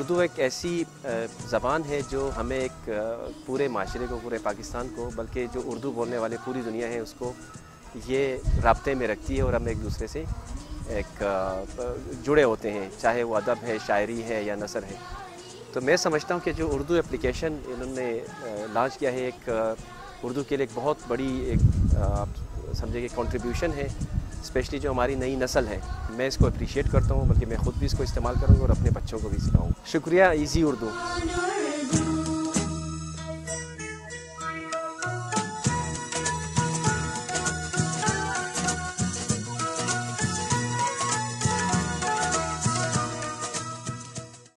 उर्दू एक ऐसी ज़बान है जो हमें एक पूरे माशरे को, पूरे पाकिस्तान को, बल्कि जो उर्दू बोलने वाले पूरी दुनिया है उसको ये राब्ते में रखती है और हम एक दूसरे से एक जुड़े होते हैं, चाहे वो अदब है, शायरी है या नसर है। तो मैं समझता हूँ कि जो उर्दू एप्लीकेशन इन्होंने लॉन्च किया है, एक उर्दू के लिए एक बहुत बड़ी एक आप समझे कि कंट्रीब्यूशन है, स्पेशली जो हमारी नई नस्ल है। मैं इसको अप्रिशिएट करता हूँ, बल्कि मैं ख़ुद भी इसको इस्तेमाल करूँगा और अपने बच्चों को भी सिखाऊँ। शुक्रिया ईज़ी उर्दू।